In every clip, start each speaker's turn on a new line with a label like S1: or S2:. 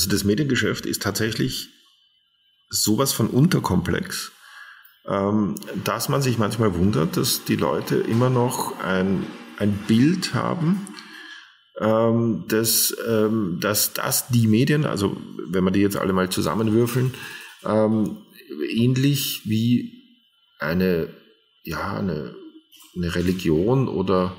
S1: Also das Mediengeschäft ist tatsächlich sowas von unterkomplex, dass man sich manchmal wundert, dass die Leute immer noch ein Bild haben, dass das die Medien, also wenn wir die jetzt alle mal zusammenwürfeln, ähnlich wie eine Religion oder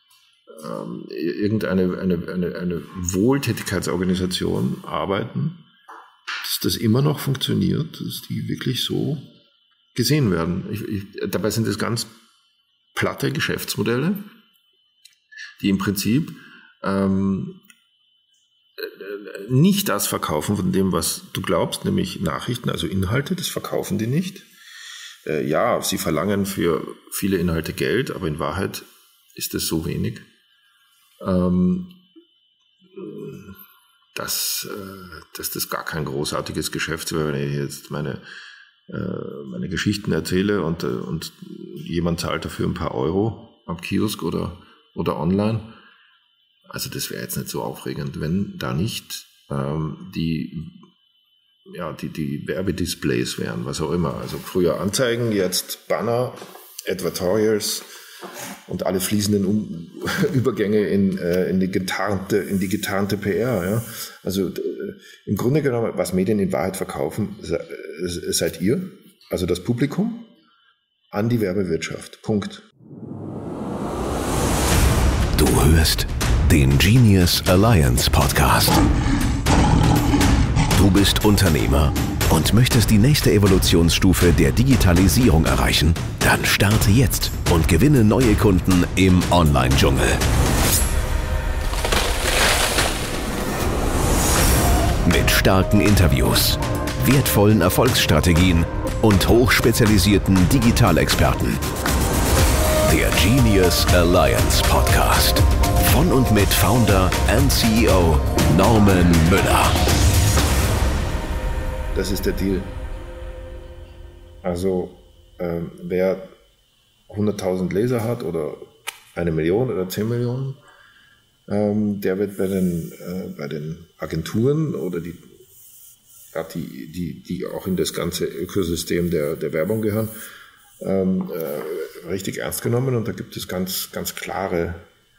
S1: eine Wohltätigkeitsorganisation arbeiten, dass das immer noch funktioniert, dass die wirklich so gesehen werden. Dabei sind es ganz platte Geschäftsmodelle, die im Prinzip nicht das verkaufen von dem, was du glaubst, nämlich Nachrichten, also Inhalte, das verkaufen die nicht. Ja, sie verlangen für viele Inhalte Geld, aber in Wahrheit ist es so wenig, dass das gar kein großartiges Geschäft wäre, wenn ich jetzt meine Geschichten erzähle und jemand zahlt dafür ein paar Euro am Kiosk oder online. Also das wäre jetzt nicht so aufregend, wenn da nicht die Werbedisplays wären, was auch immer. Also früher Anzeigen, jetzt Banner, Advertorials und alle fließenden Übergänge in die getarnte PR. Ja. Also im Grunde genommen, was Medien in Wahrheit verkaufen, seid ihr, also das Publikum, an die Werbewirtschaft. Punkt.
S2: Du hörst den Genius Alliance Podcast. Du bist Unternehmer und möchtest die nächste Evolutionsstufe der Digitalisierung erreichen? Dann starte jetzt und gewinne neue Kunden im Online-Dschungel. Mit starken Interviews, wertvollen Erfolgsstrategien und hochspezialisierten Digitalexperten. Der Genius Alliance Podcast. Von und mit Founder und CEO Norman Müller.
S1: Das ist der Deal. Also wer 100.000 Leser hat oder 1 Million oder 10 Millionen, der wird bei den Agenturen oder die auch in das ganze Ökosystem der Werbung gehören, richtig ernst genommen. Und da gibt es ganz, ganz klare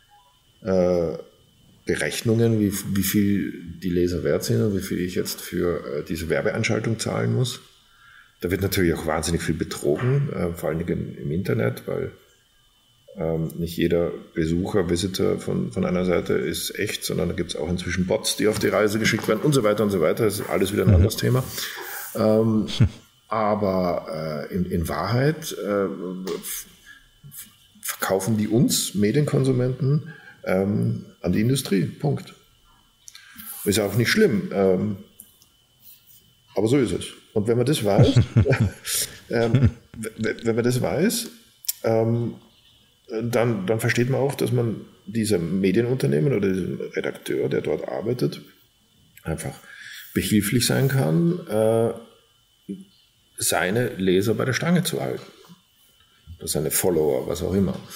S1: Berechnungen, wie viel die Leser wert sind und wie viel ich jetzt für diese Werbeeinschaltung zahlen muss. Da wird natürlich auch wahnsinnig viel betrogen, vor allen Dingen im Internet, weil nicht jeder Visitor von einer Seite ist echt, sondern da gibt es auch inzwischen Bots, die auf die Reise geschickt werden und so weiter und so weiter. Das ist alles wieder ein anderes Thema. Aber in Wahrheit verkaufen die uns, Medienkonsumenten, an die Industrie. Punkt. Ist auch nicht schlimm. Aber so ist es. Und wenn man das weiß, dann versteht man auch, dass man diesem Medienunternehmen oder diesem Redakteur, der dort arbeitet, einfach behilflich sein kann, seine Leser bei der Stange zu halten. Oder seine Follower, was auch immer.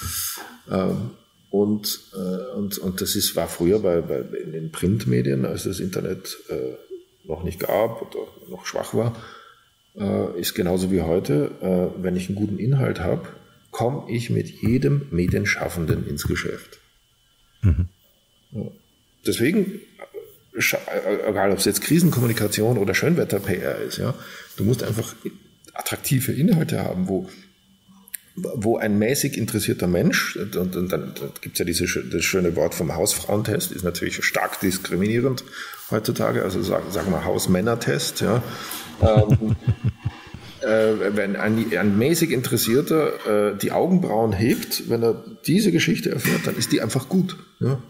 S1: Und das war früher in den Printmedien, als das Internet noch nicht gab oder noch schwach war, ist genauso wie heute, wenn ich einen guten Inhalt habe, komme ich mit jedem Medienschaffenden ins Geschäft. Mhm. Deswegen, egal ob es jetzt Krisenkommunikation oder Schönwetter-PR ist, ja, du musst einfach attraktive Inhalte haben, wo ein mäßig interessierter Mensch, und dann gibt es ja das schöne Wort vom Hausfrauentest, ist natürlich stark diskriminierend heutzutage, also sagen wir Hausmännertest, ja. Wenn ein mäßig Interessierter die Augenbrauen hebt, wenn er diese Geschichte erfährt, dann ist die einfach gut. Ja,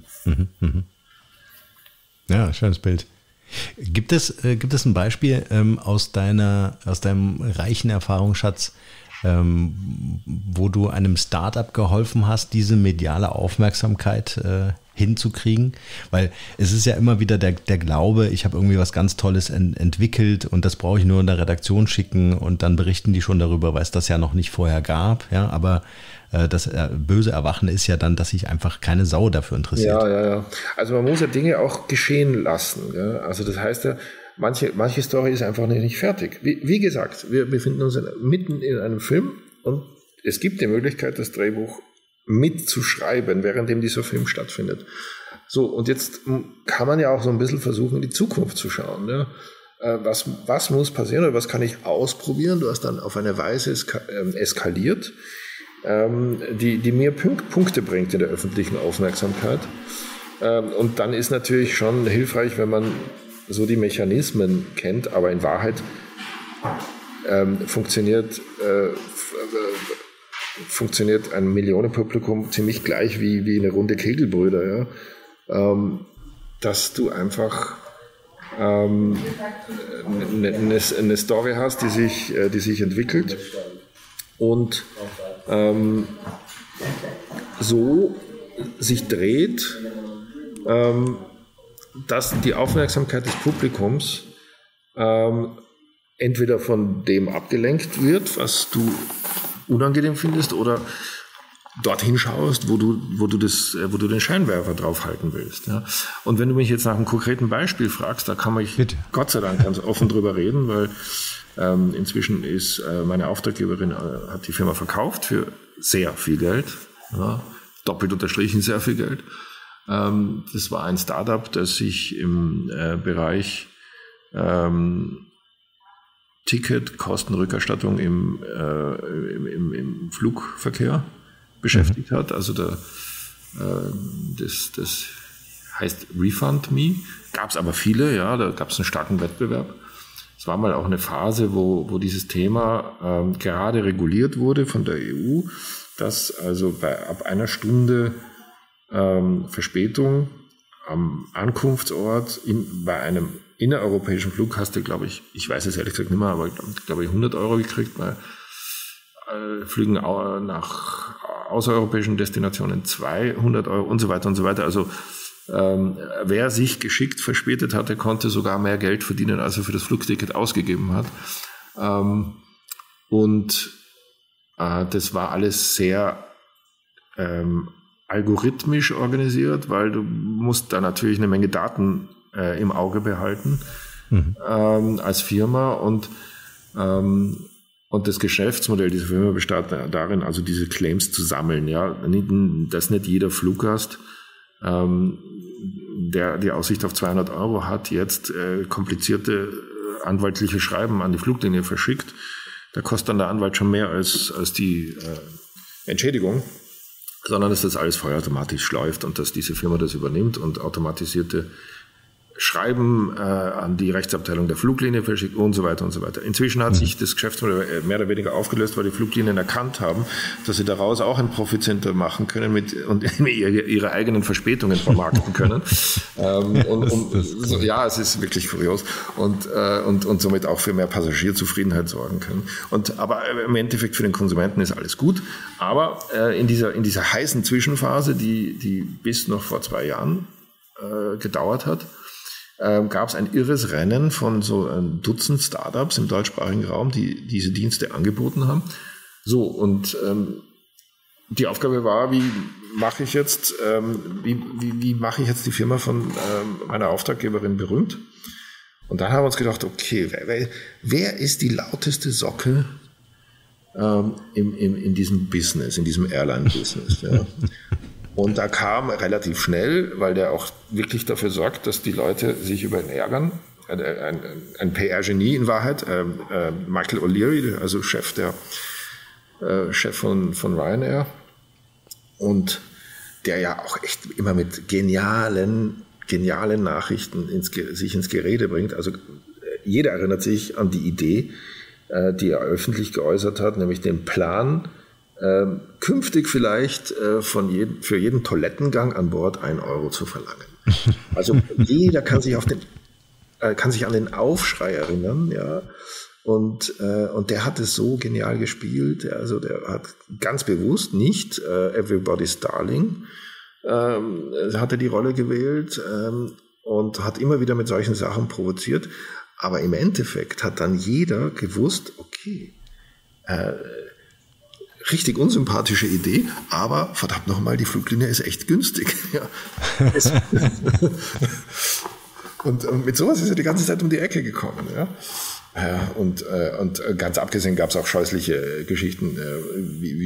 S3: ja, schönes Bild. Gibt es ein Beispiel aus deinem reichen Erfahrungsschatz, wo du einem Startup geholfen hast, diese mediale Aufmerksamkeit hinzukriegen? Weil es ist ja immer wieder der Glaube, ich habe irgendwie was ganz Tolles entwickelt und das brauche ich nur in der Redaktion schicken und dann berichten die schon darüber, weil es das ja noch nicht vorher gab. Ja, aber das böse Erwachen ist ja dann, dass sich einfach keine Sau dafür interessiert.
S1: Ja. Also man muss ja Dinge auch geschehen lassen. Ja? Also das heißt ja, manche Story ist einfach nicht fertig. Wie gesagt, wir befinden uns mitten in einem Film und es gibt die Möglichkeit, das Drehbuch mitzuschreiben, währenddem dieser Film stattfindet. So, und jetzt kann man ja auch so ein bisschen versuchen, in die Zukunft zu schauen. Ja? Was muss passieren oder was kann ich ausprobieren? Du hast dann auf eine Weise eskaliert, die mir Punkte bringt in der öffentlichen Aufmerksamkeit. Und dann ist natürlich schon hilfreich, wenn man so die Mechanismen kennt, aber in Wahrheit funktioniert ein Millionenpublikum ziemlich gleich wie eine Runde Kegelbrüder, ja? Dass du einfach eine Story hast, die sich entwickelt und so sich dreht, dass die Aufmerksamkeit des Publikums entweder von dem abgelenkt wird, was du unangenehm findest, oder dorthin schaust, wo du den Scheinwerfer draufhalten willst. Ja. Und wenn du mich jetzt nach einem konkreten Beispiel fragst, da kann man Gott sei Dank ganz offen drüber reden, weil inzwischen ist meine Auftraggeberin hat die Firma verkauft für sehr viel Geld, ja, doppelt unterstrichen sehr viel Geld. Das war ein Startup, das sich im Bereich Ticketkostenrückerstattung im Flugverkehr beschäftigt hat. Also das heißt Refund Me. Gab es aber viele, ja, da gab es einen starken Wettbewerb. Es war mal auch eine Phase, wo dieses Thema gerade reguliert wurde von der EU, dass also ab einer Stunde Verspätung am Ankunftsort bei einem innereuropäischen Flug hast du, glaube ich weiß es ehrlich gesagt nicht mehr, aber glaube ich 100 Euro gekriegt, bei Flügen nach außereuropäischen Destinationen 200 Euro und so weiter und so weiter. Also wer sich geschickt verspätet hatte, konnte sogar mehr Geld verdienen, als er für das Flugticket ausgegeben hat. Das war alles sehr algorithmisch organisiert, weil du musst da natürlich eine Menge Daten im Auge behalten als Firma und das Geschäftsmodell dieser Firma besteht darin, also diese Claims zu sammeln, ja, dass nicht jeder Fluggast, der die Aussicht auf 200 Euro hat, jetzt komplizierte anwaltliche Schreiben an die Fluglinie verschickt. Da kostet dann der Anwalt schon mehr als die Entschädigung, sondern dass das alles vollautomatisch läuft und dass diese Firma das übernimmt und automatisierte Schreiben an die Rechtsabteilung der Fluglinie verschickt und so weiter und so weiter. Inzwischen hat sich das Geschäftsmodell mehr oder weniger aufgelöst, weil die Fluglinien erkannt haben, dass sie daraus auch ein Profitcenter machen können und ihre eigenen Verspätungen vermarkten können. Ja, es ist wirklich kurios und somit auch für mehr Passagierzufriedenheit sorgen können. Aber im Endeffekt für den Konsumenten ist alles gut. Aber in dieser heißen Zwischenphase, die bis noch vor 2 Jahren gedauert hat, gab es ein irres Rennen von so ein Dutzend Startups im deutschsprachigen Raum, die diese Dienste angeboten haben. So, und die Aufgabe war, wie mache ich jetzt die Firma von meiner Auftraggeberin berühmt? Und dann haben wir uns gedacht, okay, wer ist die lauteste Socke in diesem Business, in diesem Airline-Business? Ja? Und da kam relativ schnell, weil der auch wirklich dafür sorgt, dass die Leute sich über ihn ärgern. Ein PR-Genie in Wahrheit, Michael O'Leary, also Chef von Ryanair. Und der ja auch echt immer mit genialen Nachrichten sich ins Gerede bringt. Also jeder erinnert sich an die Idee, die er öffentlich geäußert hat, nämlich den Plan, künftig vielleicht für jeden Toilettengang an Bord 1 Euro zu verlangen. Also jeder kann sich an den Aufschrei erinnern, ja, Und der hat es so genial gespielt. Also der hat ganz bewusst nicht Everybody's Darling hat er die Rolle gewählt und hat immer wieder mit solchen Sachen provoziert. Aber im Endeffekt hat dann jeder gewusst, okay, richtig unsympathische Idee, aber verdammt nochmal, die Fluglinie ist echt günstig. Ja. Und mit sowas ist er die ganze Zeit um die Ecke gekommen. Ja. Und ganz abgesehen gab es auch scheußliche Geschichten, wie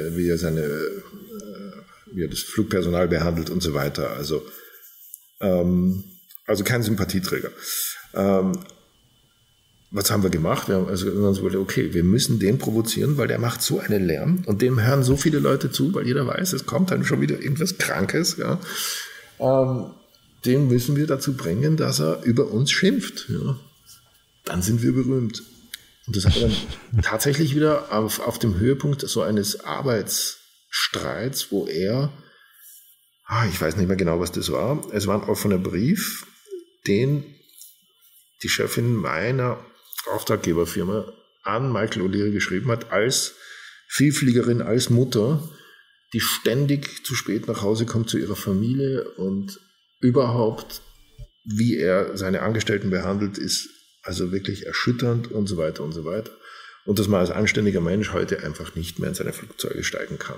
S1: er das Flugpersonal behandelt und so weiter. Also kein Sympathieträger. Was haben wir gemacht? Wir haben also uns gesagt, okay, wir müssen den provozieren, weil der macht so einen Lärm und dem hören so viele Leute zu, weil jeder weiß, es kommt dann schon wieder irgendwas Krankes. Ja. Den müssen wir dazu bringen, dass er über uns schimpft. Ja. Dann sind wir berühmt. Und das hat dann tatsächlich wieder auf dem Höhepunkt so eines Arbeitsstreits, wo er, ich weiß nicht mehr genau, was das war, es war ein offener Brief, den die Chefin meiner Auftraggeberfirma an Michael O'Leary geschrieben hat, als Vielfliegerin, als Mutter, die ständig zu spät nach Hause kommt zu ihrer Familie und überhaupt, wie er seine Angestellten behandelt, ist also wirklich erschütternd und so weiter und so weiter. Und dass man als anständiger Mensch heute einfach nicht mehr in seine Flugzeuge steigen kann.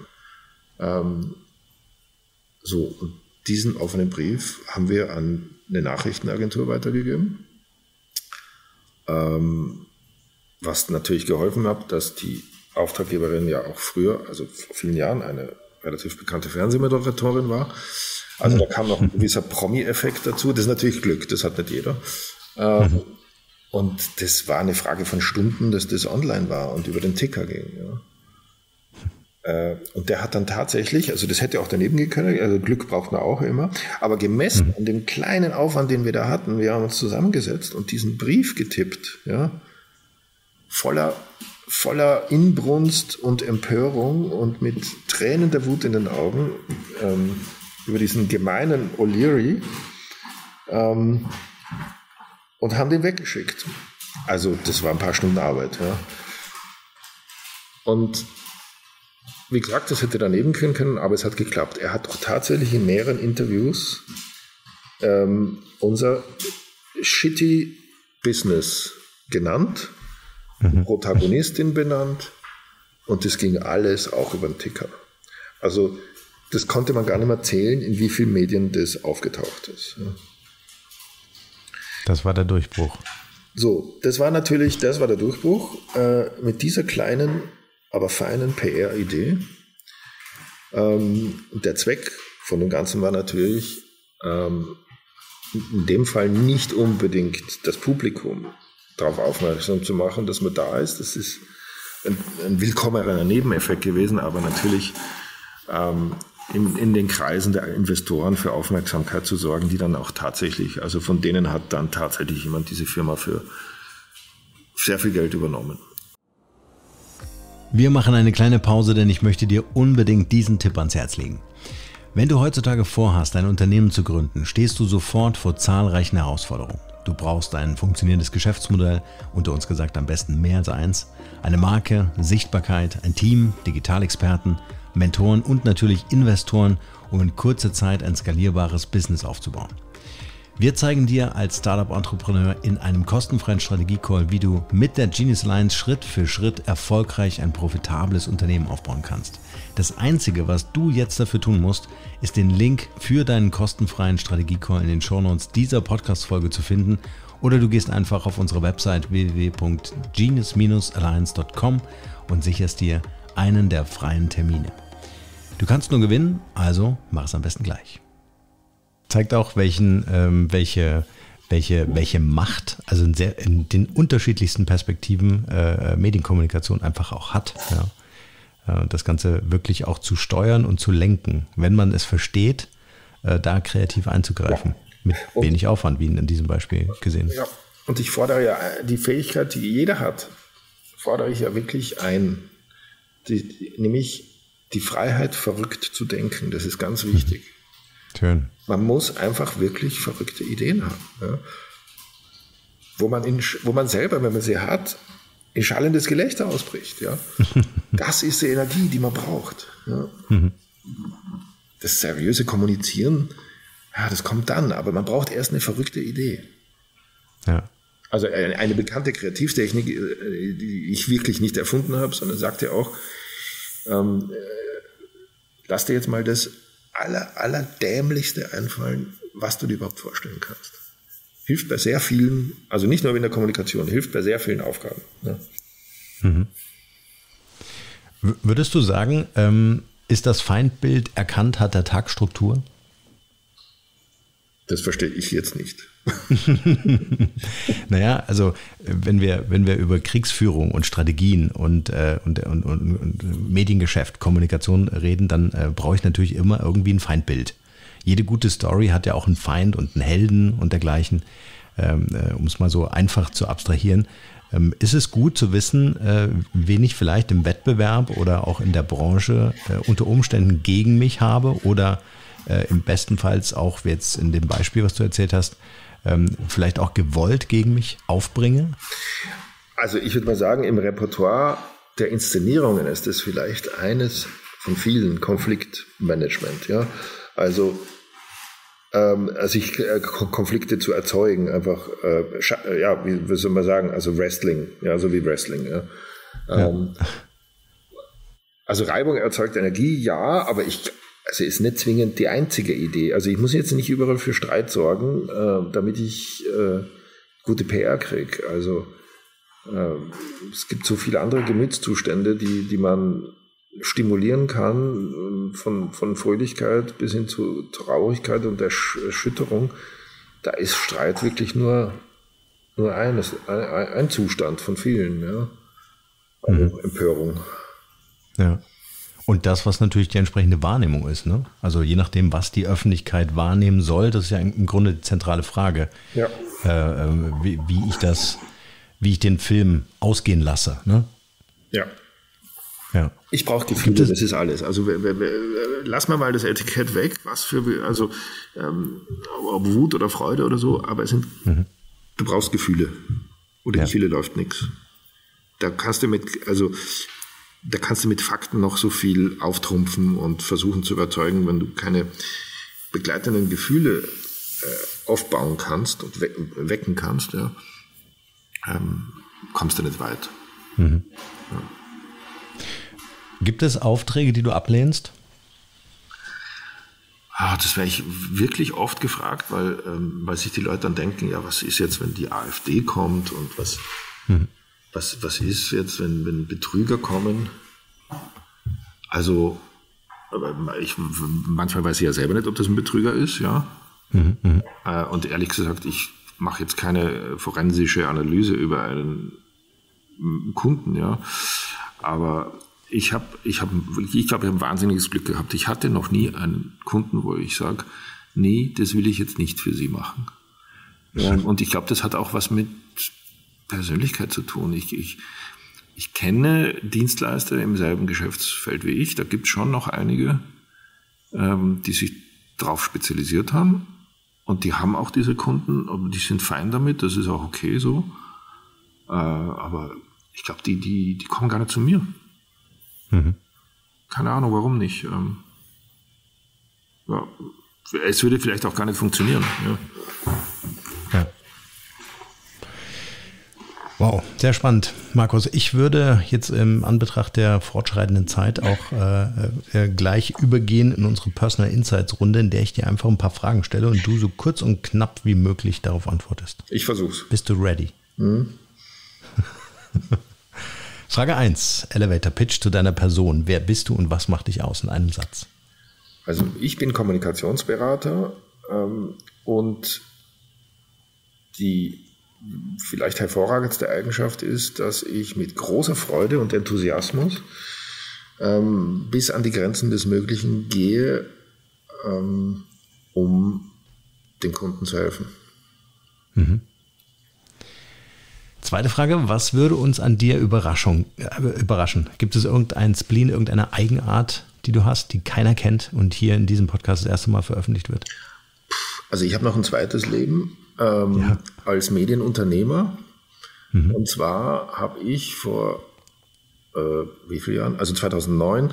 S1: Und diesen offenen Brief haben wir an eine Nachrichtenagentur weitergegeben. Was natürlich geholfen hat, dass die Auftraggeberin ja auch früher, also vor vielen Jahren, eine relativ bekannte Fernsehmoderatorin war. Also da kam noch ein gewisser Promi-Effekt dazu. Das ist natürlich Glück, das hat nicht jeder. Und das war eine Frage von Stunden, dass das online war und über den Ticker ging. Ja. Und der hat dann tatsächlich, also das hätte auch daneben gehen können, also Glück braucht man auch immer, aber gemessen an dem kleinen Aufwand, den wir da hatten, wir haben uns zusammengesetzt und diesen Brief getippt, ja, voller Inbrunst und Empörung und mit Tränen der Wut in den Augen über diesen gemeinen O'Leary und haben den weggeschickt. Also das war ein paar Stunden Arbeit. Ja. Und wie gesagt, das hätte daneben können, aber es hat geklappt. Er hat auch tatsächlich in mehreren Interviews unser Shitty Business genannt, die Protagonistin benannt und das ging alles auch über den Ticker. Also das konnte man gar nicht mehr zählen, in wie vielen Medien das aufgetaucht ist. Ja.
S3: Das war der Durchbruch.
S1: So, das war der Durchbruch mit dieser kleinen, aber feinen PR-Idee. Der Zweck von dem Ganzen war natürlich, in dem Fall nicht unbedingt das Publikum darauf aufmerksam zu machen, dass man da ist. Das ist ein willkommener Nebeneffekt gewesen, aber natürlich in den Kreisen der Investoren für Aufmerksamkeit zu sorgen, die dann auch tatsächlich, also von denen hat dann tatsächlich jemand diese Firma für sehr viel Geld übernommen.
S3: Wir machen eine kleine Pause, denn ich möchte dir unbedingt diesen Tipp ans Herz legen. Wenn du heutzutage vorhast, ein Unternehmen zu gründen, stehst du sofort vor zahlreichen Herausforderungen. Du brauchst ein funktionierendes Geschäftsmodell, unter uns gesagt am besten mehr als eins, eine Marke, Sichtbarkeit, ein Team, Digitalexperten, Mentoren und natürlich Investoren, um in kurzer Zeit ein skalierbares Business aufzubauen. Wir zeigen dir als Startup-Entrepreneur in einem kostenfreien Strategie-Call, wie du mit der Genius Alliance Schritt für Schritt erfolgreich ein profitables Unternehmen aufbauen kannst. Das Einzige, was du jetzt dafür tun musst, ist den Link für deinen kostenfreien Strategie-Call in den Shownotes dieser Podcast-Folge zu finden oder du gehst einfach auf unsere Website www.genius-alliance.com und sicherst dir einen der freien Termine. Du kannst nur gewinnen, also mach es am besten gleich. Zeigt auch, welche Macht, also in den unterschiedlichsten Perspektiven Medienkommunikation einfach auch hat. Ja. Das Ganze wirklich auch zu steuern und zu lenken, wenn man es versteht, da kreativ einzugreifen. Mit wenig Aufwand, wie in diesem Beispiel gesehen.
S1: Ja, und ich fordere ja die Fähigkeit, die jeder hat, fordere ich ja wirklich ein. Nämlich die Freiheit, verrückt zu denken. Das ist ganz wichtig.
S3: Schön.
S1: Man muss einfach wirklich verrückte Ideen haben. Ja? Wo man selber, wenn man sie hat, in schallendes Gelächter ausbricht. Ja? Das ist die Energie, die man braucht. Ja? Das seriöse Kommunizieren, ja, das kommt dann, aber man braucht erst eine verrückte Idee.
S3: Ja.
S1: Also eine bekannte Kreativtechnik, die ich wirklich nicht erfunden habe, sondern sagte auch, lass dir jetzt mal das allerdämlichste einfallen, was du dir überhaupt vorstellen kannst. Hilft bei sehr vielen, also nicht nur in der Kommunikation, hilft bei sehr vielen Aufgaben. Ja.
S3: Würdest du sagen, ist das Feindbild erkannt, hat der Tag Struktur?
S1: Das verstehe ich jetzt nicht.
S3: Naja, also wenn wir über Kriegsführung und Strategien und Mediengeschäft, Kommunikation reden, dann brauche ich natürlich immer irgendwie ein Feindbild. Jede gute Story hat ja auch einen Feind und einen Helden und dergleichen, um es mal so einfach zu abstrahieren. Ist es gut zu wissen, wen ich vielleicht im Wettbewerb oder auch in der Branche unter Umständen gegen mich habe oder im bestenfalls auch jetzt in dem Beispiel, was du erzählt hast, vielleicht auch gewollt gegen mich aufbringe?
S1: Also ich würde mal sagen, im Repertoire der Inszenierungen ist es vielleicht eines von vielen Konfliktmanagement. Ja? Also Konflikte zu erzeugen, einfach, wie soll man sagen, also Wrestling, ja, so wie Wrestling. Ja. Also Reibung erzeugt Energie, ja, aber ist nicht zwingend die einzige Idee. Also ich muss jetzt nicht überall für Streit sorgen, damit ich gute PR kriege. Also es gibt so viele andere Gemütszustände, die man stimulieren kann, von Fröhlichkeit bis hin zu Traurigkeit und Erschütterung. Da ist Streit wirklich nur ein Zustand von vielen, ja. Also Empörung.
S3: Ja. Und das, was natürlich die entsprechende Wahrnehmung ist, ne? Also je nachdem, was die Öffentlichkeit wahrnehmen soll, das ist ja im Grunde die zentrale Frage,
S1: ja.
S3: Wie ich den Film ausgehen lasse, ne?
S1: Ja.
S3: Ja.
S1: Ich brauche Gefühle, das ist alles. Also lass mal das Etikett weg, ob Wut oder Freude oder so, aber du brauchst Gefühle. Ohne Gefühle läuft nichts. Da kannst du mit Fakten noch so viel auftrumpfen und versuchen zu überzeugen, wenn du keine begleitenden Gefühle aufbauen kannst und wecken kannst, ja, kommst du nicht weit. Ja.
S3: Gibt es Aufträge, die du ablehnst?
S1: Das werde ich wirklich oft gefragt, weil sich die Leute dann denken, ja, was ist jetzt, wenn die AfD kommt und was ist jetzt, wenn Betrüger kommen? Also, manchmal weiß ich ja selber nicht, ob das ein Betrüger ist, ja. Und ehrlich gesagt, ich mache jetzt keine forensische Analyse über einen Kunden, ja. Aber ich glaube, ich habe ein wahnsinniges Glück gehabt. Ich hatte noch nie einen Kunden, wo ich sage, nee, das will ich jetzt nicht für Sie machen. Und ich glaube, das hat auch was mit Persönlichkeit zu tun. Ich kenne Dienstleister im selben Geschäftsfeld wie ich. Da gibt es schon noch einige, die sich darauf spezialisiert haben. Und die haben auch diese Kunden, aber die sind fein damit. Das ist auch okay so. Aber ich glaube, die kommen gar nicht zu mir. Keine Ahnung, warum nicht. Es würde vielleicht auch gar nicht funktionieren. Ja.
S3: Wow, sehr spannend. Markus, ich würde jetzt im Anbetracht der fortschreitenden Zeit auch gleich übergehen in unsere Personal Insights Runde, in der ich dir einfach ein paar Fragen stelle und du so kurz und knapp wie möglich darauf antwortest.
S1: Ich versuch's.
S3: Bist du ready? Frage 1, Elevator Pitch zu deiner Person. Wer bist du und was macht dich aus in einem Satz?
S1: Also ich bin Kommunikationsberater und die vielleicht hervorragendste Eigenschaft ist, dass ich mit großer Freude und Enthusiasmus bis an die Grenzen des Möglichen gehe, um den Kunden zu helfen.
S3: Zweite Frage, was würde uns an dir überraschen? Gibt es irgendeinen Spleen, irgendeine Eigenart, die du hast, die keiner kennt und hier in diesem Podcast das erste Mal veröffentlicht wird?
S1: Also ich habe noch ein zweites Leben als Medienunternehmer Und zwar habe ich vor wie viele Jahren? Also 2009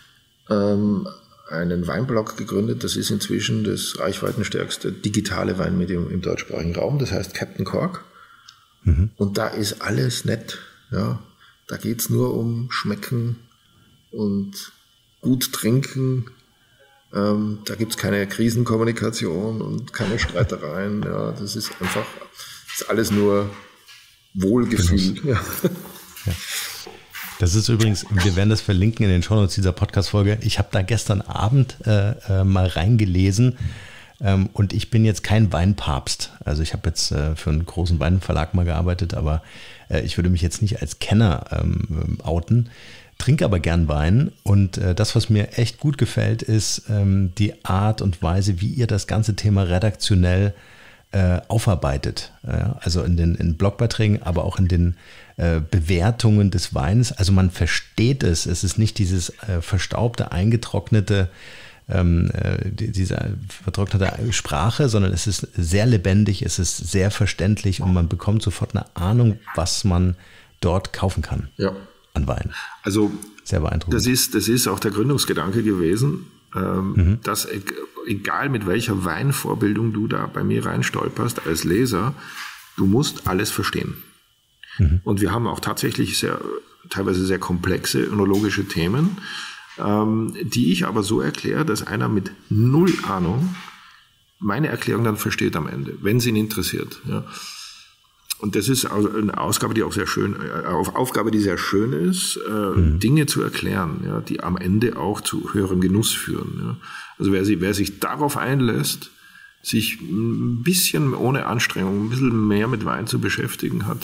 S1: einen Weinblog gegründet. Das ist inzwischen das reichweitenstärkste digitale Weinmedium im deutschsprachigen Raum. Das heißt Captain Cork. Und da ist alles nett. Ja. Da geht es nur um Schmecken und gut trinken. Da gibt es keine Krisenkommunikation und keine Streitereien. Ja, das ist alles nur Wohlgefühl. Ja.
S3: Ja. Das ist übrigens, wir werden das verlinken in den Shownotes dieser Podcast-Folge. Ich habe da gestern Abend mal reingelesen und ich bin jetzt kein Weinpapst. Also ich habe jetzt für einen großen Weinverlag mal gearbeitet, aber ich würde mich jetzt nicht als Kenner outen, trinke aber gern Wein und das, was mir echt gut gefällt, ist die Art und Weise, wie ihr das ganze Thema redaktionell aufarbeitet. Also in Blogbeiträgen, aber auch in den Bewertungen des Weins. Also man versteht es. Es ist nicht dieses verstaubte, eingetrocknete, diese vertrocknete Sprache, sondern es ist sehr lebendig, es ist sehr verständlich und man bekommt sofort eine Ahnung, was man dort kaufen kann an Wein.
S1: Also
S3: sehr beeindruckend.
S1: Das ist auch der Gründungsgedanke gewesen, dass egal mit welcher Weinvorbildung du da bei mir reinstolperst als Leser, du musst alles verstehen. Und wir haben auch tatsächlich teilweise sehr komplexe önologische Themen, die ich aber so erkläre, dass einer mit null Ahnung meine Erklärung dann versteht am Ende, wenn es ihn interessiert. Ja. Und das ist eine Aufgabe, die sehr schön ist, Dinge zu erklären, ja, die am Ende auch zu höherem Genuss führen. Ja. Also wer sich darauf einlässt, sich ein bisschen ohne Anstrengung, ein bisschen mehr mit Wein zu beschäftigen hat,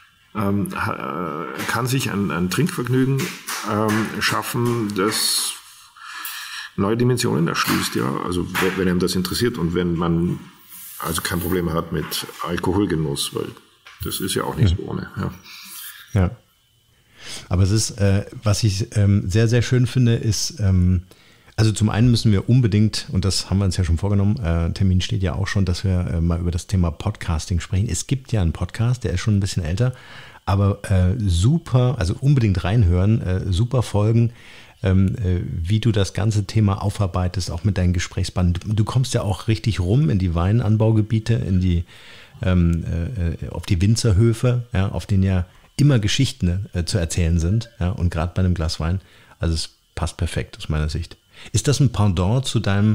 S1: kann sich ein Trinkvergnügen schaffen, das neue Dimensionen erschließt. Ja. Also wenn einem das interessiert und wenn man also kein Problem hat mit Alkoholgenuss, weil das ist ja auch nicht so ohne.
S3: Ja. Aber es ist, was ich sehr, sehr schön finde, ist, also zum einen müssen wir unbedingt, und das haben wir uns ja schon vorgenommen, Termin steht ja auch schon, dass wir mal über das Thema Podcasting sprechen. Es gibt ja einen Podcast, der ist schon ein bisschen älter, aber super, also unbedingt reinhören, super Folgen, wie du das ganze Thema aufarbeitest, auch mit deinen Gesprächsbanden. Du kommst ja auch richtig rum in die Weinanbaugebiete, in die auf die Winzerhöfe, ja, auf denen ja immer Geschichten zu erzählen sind, ja, und gerade bei einem Glas Wein, also es passt perfekt aus meiner Sicht. Ist das ein Pendant zu deinem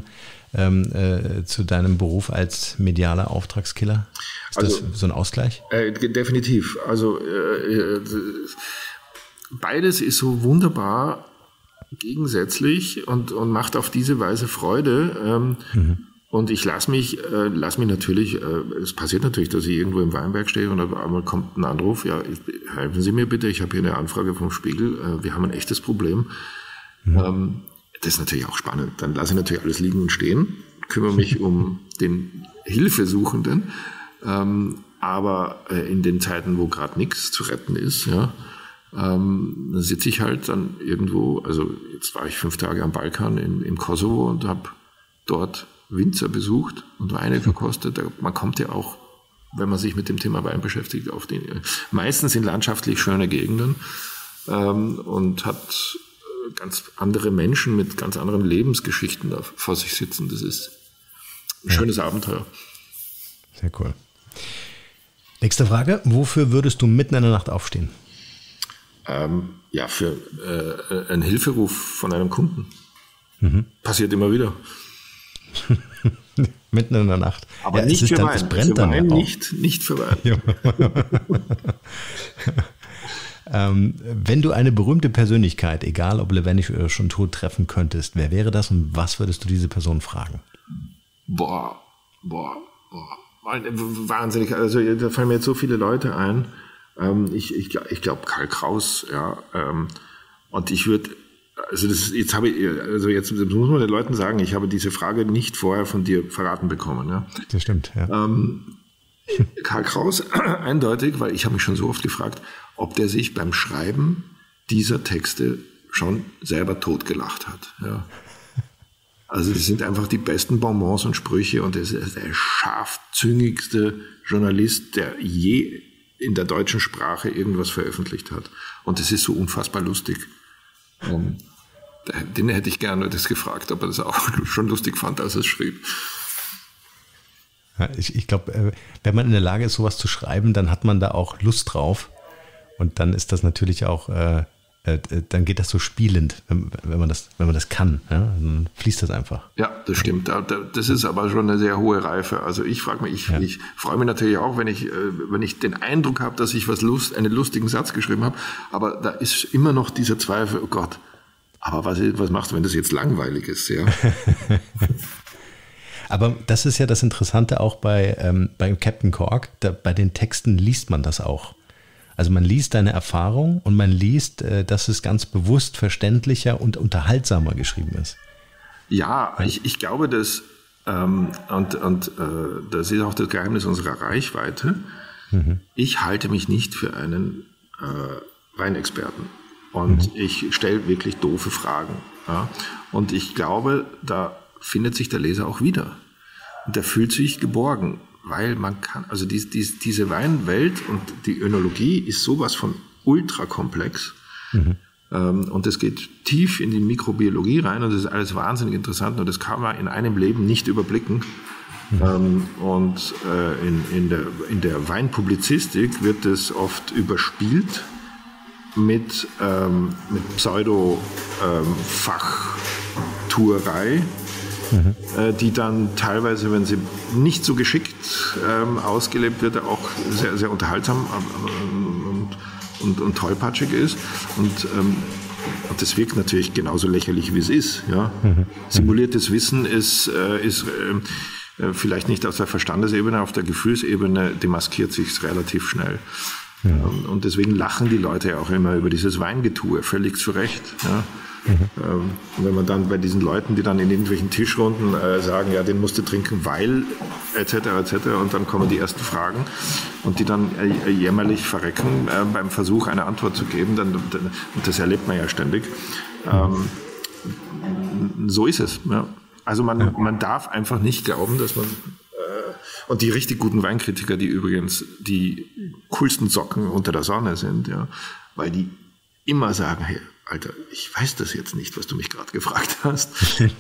S3: Beruf als medialer Auftragskiller? Ist das so ein Ausgleich?
S1: Definitiv. Also beides ist so wunderbar gegensätzlich und macht auf diese Weise Freude. Und ich lass mich natürlich, es passiert natürlich, dass ich irgendwo im Weinberg stehe und auf einmal kommt ein Anruf, ja, helfen Sie mir bitte, ich habe hier eine Anfrage vom Spiegel, wir haben ein echtes Problem. Das ist natürlich auch spannend. Dann lasse ich natürlich alles liegen und stehen, kümmere mich um den Hilfesuchenden, aber in den Zeiten, wo gerade nichts zu retten ist, ja, dann sitze ich halt dann irgendwo, also jetzt war ich 5 Tage am Balkan im Kosovo und habe dort Winzer besucht und Weine verkostet. Man kommt ja auch, wenn man sich mit dem Thema Wein beschäftigt, auf meistens in landschaftlich schöne Gegenden und hat ganz andere Menschen mit ganz anderen Lebensgeschichten da vor sich sitzen. Das ist ein schönes Abenteuer.
S3: Sehr cool. Nächste Frage. Wofür würdest du mitten in der Nacht aufstehen?
S1: Für einen Hilferuf von einem Kunden. Passiert immer wieder.
S3: Mitten in der Nacht.
S1: Aber nicht für Wein.
S3: Es brennt dann
S1: Wein nicht für Wein.
S3: Wenn du eine berühmte Persönlichkeit, egal ob lebendig oder schon tot, treffen könntest, wer wäre das und was würdest du diese Person fragen?
S1: Boah. Wahnsinnig. Also da fallen mir jetzt so viele Leute ein. Ich glaube Karl Kraus, ja. Und ich würde, jetzt muss man den Leuten sagen, ich habe diese Frage nicht vorher von dir verraten bekommen. Ja.
S3: Das stimmt, ja.
S1: Karl Kraus, eindeutig, weil ich habe mich schon so oft gefragt, ob der sich beim Schreiben dieser Texte schon selber totgelacht hat. Ja. Also das sind einfach die besten Bonbons und Sprüche und das ist der scharfzüngigste Journalist, der je in der deutschen Sprache irgendwas veröffentlicht hat. Und das ist so unfassbar lustig. Den hätte ich gerne das gefragt, ob er das auch schon lustig fand, als er es schrieb.
S3: Ja, ich glaube, wenn man in der Lage ist, sowas zu schreiben, dann hat man da auch Lust drauf. Und dann ist das natürlich auch, dann geht das so spielend, wenn man das kann. Ja? Dann fließt das einfach.
S1: Ja, das stimmt. Das ist aber schon eine sehr hohe Reife. Also ich frage mich, ich freue mich natürlich auch, wenn ich den Eindruck habe, dass ich einen lustigen Satz geschrieben habe. Aber da ist immer noch dieser Zweifel, oh Gott, aber was machst du, wenn das jetzt langweilig ist? Ja.
S3: Aber das ist ja das Interessante auch bei Captain Cork. Bei den Texten liest man das auch. Also man liest deine Erfahrung und man liest, dass es ganz bewusst verständlicher und unterhaltsamer geschrieben ist.
S1: Ja, ich glaube, dass das ist auch das Geheimnis unserer Reichweite. Ich halte mich nicht für einen Weinexperten und ich stelle wirklich doofe Fragen. Ja? Und ich glaube, da findet sich der Leser auch wieder. Und der fühlt sich geborgen, weil man kann, also diese Weinwelt und die Önologie ist sowas von ultrakomplex. Und es geht tief in die Mikrobiologie rein und das ist alles wahnsinnig interessant und das kann man in einem Leben nicht überblicken. Und in der Weinpublizistik wird es oft überspielt mit Pseudo-Fachtuerei, die dann teilweise, wenn sie nicht so geschickt ausgelebt wird, auch sehr, sehr unterhaltsam und tollpatschig ist. Und das wirkt natürlich genauso lächerlich, wie es ist. Ja? Simuliertes Wissen ist vielleicht nicht auf der Verstandesebene, auf der Gefühlsebene demaskiert sich es relativ schnell. Und deswegen lachen die Leute ja auch immer über dieses Weingetue, völlig zu Recht. Ja? Und wenn man dann bei diesen Leuten, die dann in irgendwelchen Tischrunden sagen, ja, den musst du trinken, weil, etc., und dann kommen die ersten Fragen und die dann jämmerlich verrecken beim Versuch, eine Antwort zu geben, und das erlebt man ja ständig. So ist es. Ja. Also man darf einfach nicht glauben, dass man und die richtig guten Weinkritiker, die übrigens die coolsten Socken unter der Sonne sind, ja, weil die immer sagen, hey, Alter, ich weiß das jetzt nicht, was du mich gerade gefragt hast.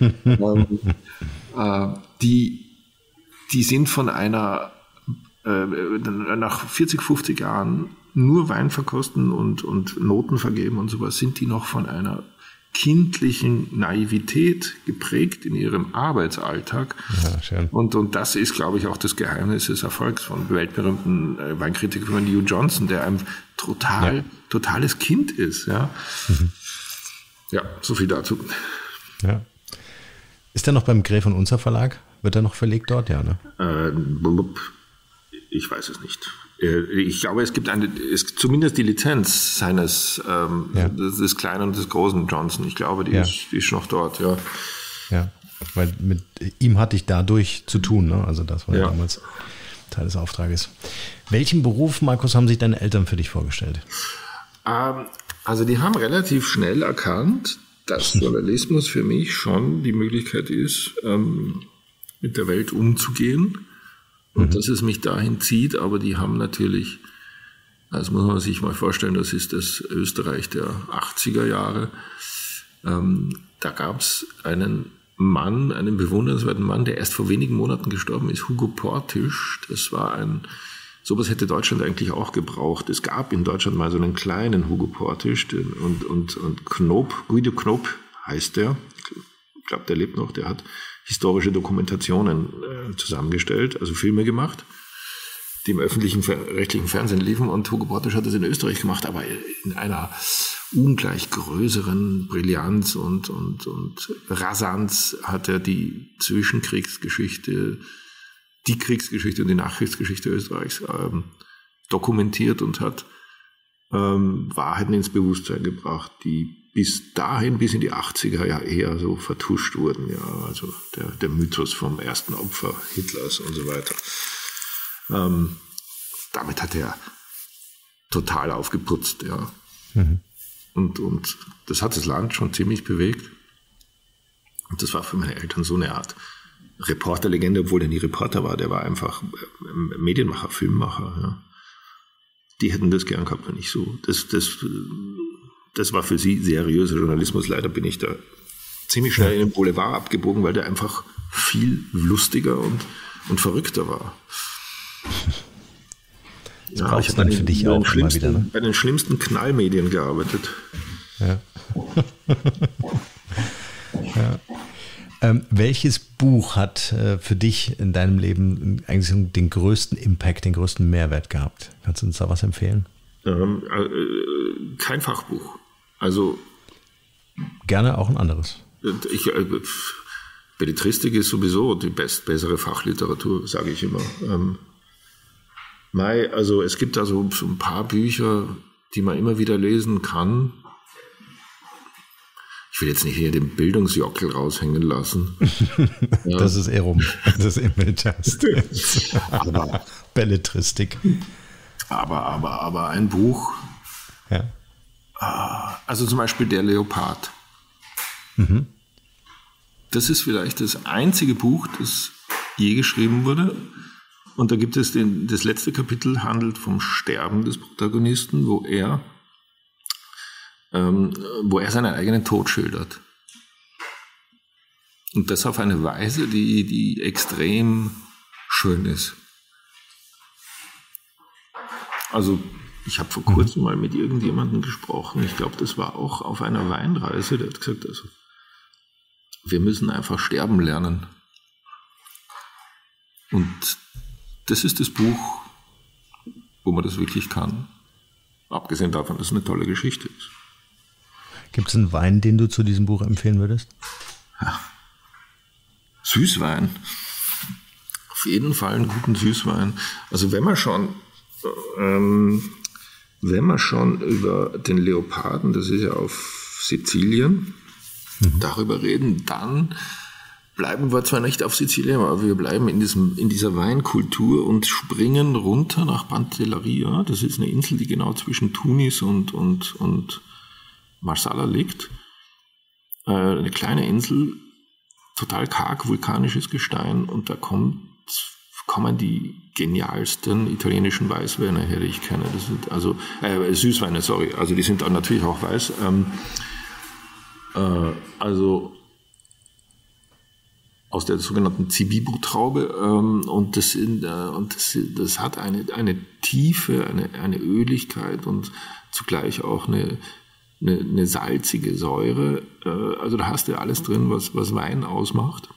S1: Die sind von einer, nach 40, 50 Jahren nur Wein verkosten und Noten vergeben und sowas, sind die noch von einer kindlichen Naivität geprägt in ihrem Arbeitsalltag. Ja, schön. Und das ist, glaube ich, auch das Geheimnis des Erfolgs von weltberühmten Weinkritiker wie Hugh Johnson, der ein totales Kind ist. Ja, ja, so viel dazu. Ja.
S3: Ist der noch beim Gräf und Unser Verlag? Wird er noch verlegt dort? Ja, ne?
S1: Ich weiß es nicht. Ich glaube, es gibt zumindest die Lizenz seines des Kleinen und des Großen Johnson. Ich glaube, die ist noch dort, ja.
S3: Ja, weil mit ihm hatte ich dadurch zu tun, ne? Also das war damals Teil des Auftrages. Welchen Beruf, Markus, haben sich deine Eltern für dich vorgestellt?
S1: Also die haben relativ schnell erkannt, dass Journalismus für mich schon die Möglichkeit ist, mit der Welt umzugehen. Und dass es mich dahin zieht, aber die haben natürlich, das muss man sich mal vorstellen, das ist das Österreich der 80er Jahre. Da gab es einen Mann, einen bewundernswerten Mann, der erst vor wenigen Monaten gestorben ist, Hugo Portisch. Das war sowas hätte Deutschland eigentlich auch gebraucht. Es gab in Deutschland mal so einen kleinen Hugo Portisch und Guido Knob heißt der. Ich glaube, der lebt noch, der hat historische Dokumentationen zusammengestellt, also Filme gemacht, die im öffentlichen rechtlichen Fernsehen liefen, und Hugo Portisch hat das in Österreich gemacht, aber in einer ungleich größeren Brillanz und Rasanz hat er die Zwischenkriegsgeschichte, die Kriegsgeschichte und die Nachkriegsgeschichte Österreichs dokumentiert und hat Wahrheiten ins Bewusstsein gebracht, die bis in die 80er ja eher so vertuscht wurden, ja, also der Mythos vom ersten Opfer Hitlers und so weiter. Damit hat er total aufgeputzt, ja. Und das hat das Land schon ziemlich bewegt. Und das war für meine Eltern so eine Art Reporterlegende, obwohl er nie Reporter war, der war einfach Medienmacher, Filmmacher, ja. die hätten das gern gehabt, wenn ich so. Das war für sie seriöser Journalismus. Leider bin ich da ziemlich schnell in den Boulevard abgebogen, weil der einfach viel lustiger und verrückter war.
S3: Das braucht man für dich auch immer wieder. Ne?
S1: Bei den schlimmsten Knallmedien gearbeitet.
S3: Ja. Ja. Welches Buch hat für dich in deinem Leben eigentlich den größten Impact, den größten Mehrwert gehabt? Kannst du uns da was empfehlen?
S1: Kein Fachbuch. Also
S3: gerne auch ein anderes.
S1: Belletristik ist sowieso die bessere Fachliteratur, sage ich immer. Also es gibt da so ein paar Bücher, die man immer wieder lesen kann. Ich will jetzt nicht hier den Bildungsjockel raushängen lassen. Ja.
S3: Das ist rum, das Image hast. Aber Belletristik.
S1: Aber ein Buch.
S3: Ja.
S1: Also zum Beispiel Der Leopard.
S3: Mhm.
S1: Das ist vielleicht das einzige Buch, das je geschrieben wurde. Und da gibt es das letzte Kapitel handelt vom Sterben des Protagonisten, wo er seinen eigenen Tod schildert. Und das auf eine Weise, die extrem schön ist. Also ich habe vor kurzem mal mit irgendjemandem gesprochen, ich glaube, das war auch auf einer Weinreise, der hat gesagt, also, wir müssen einfach sterben lernen. Und das ist das Buch, wo man das wirklich kann. Abgesehen davon, dass es eine tolle Geschichte ist.
S3: Gibt es einen Wein, den du zu diesem Buch empfehlen würdest?
S1: Ja. Süßwein. Auf jeden Fall einen guten Süßwein. Also wenn wir schon über den Leoparden, das ist ja auf Sizilien, darüber reden, dann bleiben wir zwar nicht auf Sizilien, aber wir bleiben in dieser Weinkultur und springen runter nach Pantelleria. Das ist eine Insel, die genau zwischen Tunis und Marsala liegt. Eine kleine Insel, total karg, vulkanisches Gestein, und da kommen die genialsten italienischen Weißweine her, die ich kenne. Das sind Süßweine, sorry. Also die sind dann natürlich auch weiß. Also aus der sogenannten Zibibu-Traube, und das hat eine Tiefe, eine Öligkeit und zugleich auch eine salzige Säure. Also da hast du alles drin, was Wein ausmacht.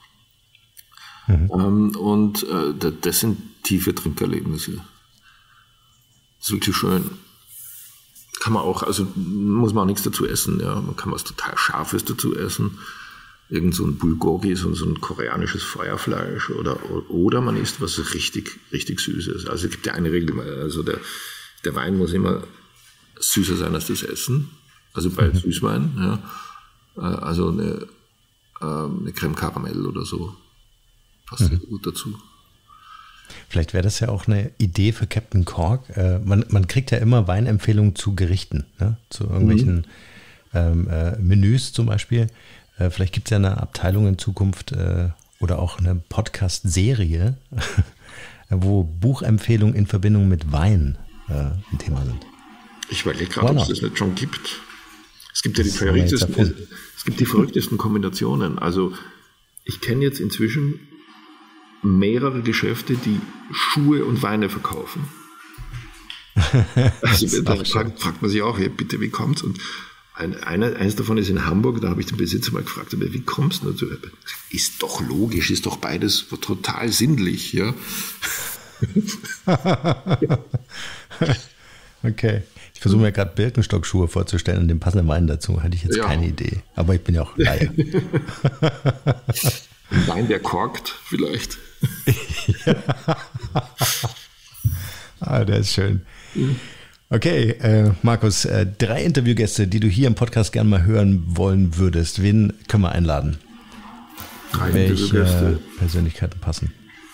S1: Und das sind tiefe Trinkerlebnisse. Das ist wirklich schön. Kann man auch, also muss man auch nichts dazu essen. Ja. Man kann was total Scharfes dazu essen. Irgend so ein Bulgogi, so ein koreanisches Feuerfleisch. Oder man isst was richtig, richtig Süßes. Also es gibt ja eine Regel, also der Wein muss immer süßer sein als das Essen. Also bei Süßwein, ja. Also eine Crème Caramel oder so. Passt sehr gut dazu.
S3: Vielleicht wäre das ja auch eine Idee für Captain Cork. Man kriegt ja immer Weinempfehlungen zu Gerichten, ne? Zu irgendwelchen Menüs zum Beispiel. Vielleicht gibt es ja eine Abteilung in Zukunft oder auch eine Podcast-Serie, wo Buchempfehlungen in Verbindung mit Wein ein Thema sind.
S1: Ich überlege gerade, ob es das nicht schon gibt. Es gibt ja die verrücktesten Kombinationen. Also ich kenne jetzt inzwischen mehrere Geschäfte, die Schuhe und Weine verkaufen. Also da fragt man sich auch, bitte, wie kommt's? Und eines davon ist in Hamburg, da habe ich den Besitzer mal gefragt, aber wie kommst du dazu? Ist doch logisch, ist doch beides total sinnlich, ja.
S3: Okay. Ich versuche mir gerade Birkenstock-Schuhe vorzustellen und den passenden Wein dazu. Hatte ich jetzt keine Idee. Aber ich bin ja auch Laie.
S1: Ein Wein, der korkt, vielleicht.
S3: Der ist schön. Okay, Markus, 3 Interviewgäste, die du hier im Podcast gerne mal hören wollen würdest. Wen können wir einladen?
S1: 3
S3: Welche
S1: Interviewgäste.
S3: Persönlichkeiten passen?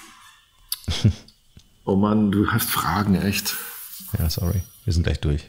S1: Oh Mann, du hast Fragen, echt.
S3: Ja, sorry. Wir sind gleich durch.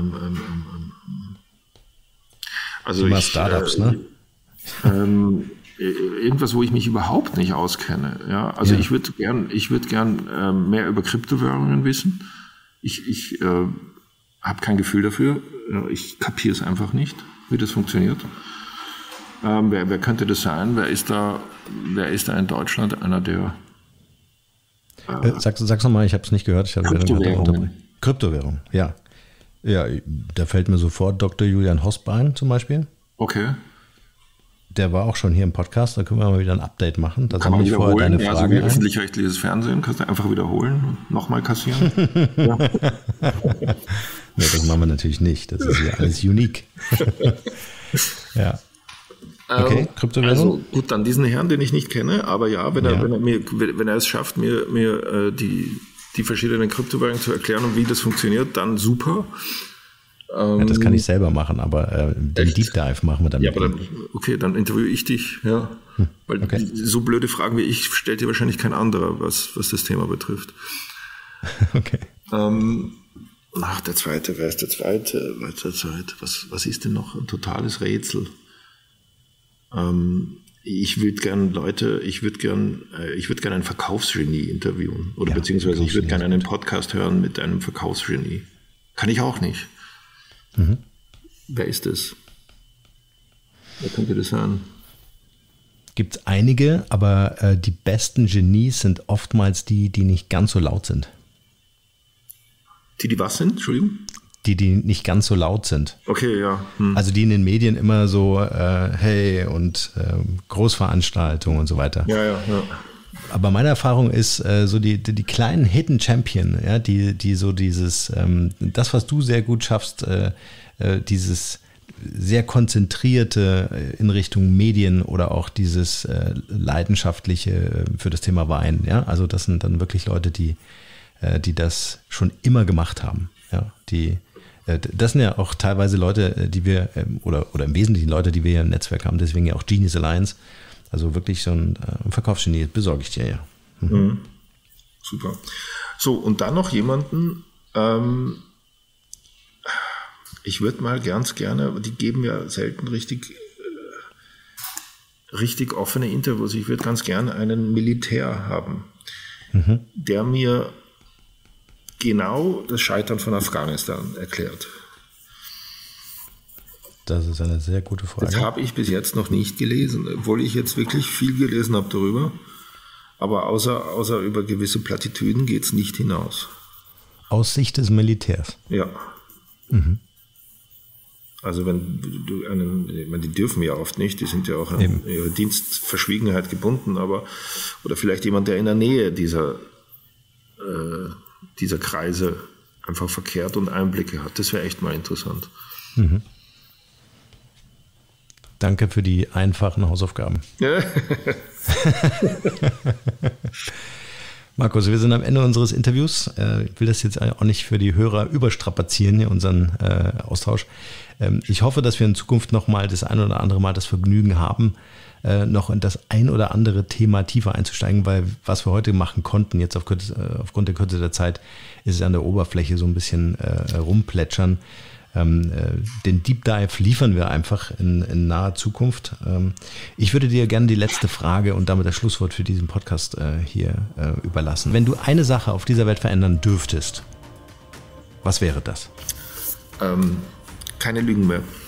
S1: Also
S3: Thema Startups, ne?
S1: irgendwas, wo ich mich überhaupt nicht auskenne. Ja? Also ich würde gern mehr über Kryptowährungen wissen. Ich habe kein Gefühl dafür. Ich kapiere es einfach nicht, wie das funktioniert. Wer könnte das sein? Wer ist da in Deutschland einer der...
S3: Sag's nochmal, ich habe es nicht gehört. Kryptowährung, ja. Ja, da fällt mir sofort Dr. Julian Hosp ein zum Beispiel.
S1: Okay.
S3: Der war auch schon hier im Podcast, da können wir mal wieder ein Update machen. Da sammle ich vorher deine Fragen
S1: so wie öffentlich-rechtliches Fernsehen, kannst du einfach wiederholen, nochmal kassieren. Ja.
S3: Nee, das machen wir natürlich nicht, das ist ja alles unique. Ja. Okay, Kryptowährung.
S1: Also gut, dann diesen Herrn, den ich nicht kenne, aber ja, wenn er es schafft, mir die verschiedenen Kryptowährungen zu erklären und wie das funktioniert, dann super.
S3: Ja, das kann ich selber machen, aber den Deep Dive machen wir dann.
S1: Ja, aber dann interviewe ich dich, ja. Weil so blöde Fragen wie ich stellt dir wahrscheinlich kein anderer, was das Thema betrifft.
S3: Okay.
S1: Der zweite, wer ist der zweite? Was ist denn noch ein totales Rätsel? Ich würde gerne ein Verkaufsgenie interviewen. Oder beziehungsweise ich würde gerne einen Podcast hören mit einem Verkaufsgenie. Kann ich auch nicht. Mhm. Wer ist das? Wer könnte das sein?
S3: Gibt es einige, aber die besten Genies sind oftmals die nicht ganz so laut sind.
S1: Die was sind? Entschuldigung?
S3: Die nicht ganz so laut sind.
S1: Okay, ja.
S3: Also die in den Medien immer so hey und Großveranstaltungen und so weiter.
S1: Ja.
S3: Aber meine Erfahrung ist so die kleinen Hidden Champion, ja, die so dieses, das, was du sehr gut schaffst, dieses sehr konzentrierte in Richtung Medien oder auch dieses leidenschaftliche für das Thema Wein, ja, also das sind dann wirklich Leute, die das schon immer gemacht haben, ja, das sind ja auch teilweise Leute, die wir, oder im Wesentlichen Leute, die wir hier im Netzwerk haben, deswegen ja auch Genius Alliance. Also wirklich so ein Verkaufsgenie, besorge ich dir, ja. Mhm.
S1: Super. So, und dann noch jemanden, ich würde mal ganz gerne, die geben ja selten richtig offene Interviews, ich würde ganz gerne einen Militär haben, der mir genau das Scheitern von Afghanistan erklärt.
S3: Das ist eine sehr gute Frage.
S1: Das habe ich bis jetzt noch nicht gelesen, obwohl ich jetzt wirklich viel gelesen habe darüber. Aber außer über gewisse Plattitüden geht es nicht hinaus.
S3: Aus Sicht des Militärs?
S1: Ja. Mhm. Also die dürfen ja oft nicht, die sind ja auch an ihre Dienstverschwiegenheit gebunden, oder vielleicht jemand, der in der Nähe dieser Kreise einfach verkehrt und Einblicke hat. Das wäre echt mal interessant.
S3: Mhm. Danke für die einfachen Hausaufgaben. Markus, wir sind am Ende unseres Interviews. Ich will das jetzt auch nicht für die Hörer überstrapazieren, hier unseren Austausch. Ich hoffe, dass wir in Zukunft noch mal das ein oder andere Mal das Vergnügen haben, noch in das ein oder andere Thema tiefer einzusteigen, weil was wir heute machen konnten, jetzt aufgrund der Kürze der Zeit, ist es an der Oberfläche so ein bisschen rumplätschern. Den Deep Dive liefern wir einfach in naher Zukunft. Ich würde dir gerne die letzte Frage und damit das Schlusswort für diesen Podcast hier überlassen. Wenn du eine Sache auf dieser Welt verändern dürftest, was wäre das?
S1: Keine Lügen mehr.